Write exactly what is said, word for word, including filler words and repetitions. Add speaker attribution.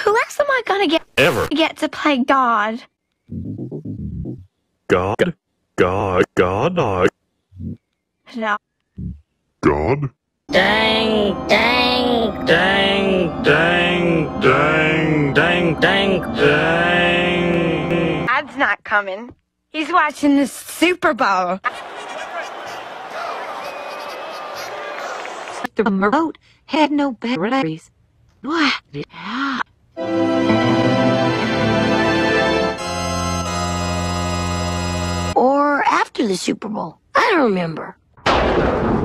Speaker 1: Who else am I gonna get
Speaker 2: Ever.
Speaker 1: get to play God?
Speaker 2: God. God. God. God.
Speaker 1: No.
Speaker 2: God. Dang, dang, dang, dang, dang, dang, dang, dang.
Speaker 1: Dad's not coming. He's watching the Super Bowl.
Speaker 3: The remote had no batteries. What? Yeah. Or after the Super Bowl. I don't remember.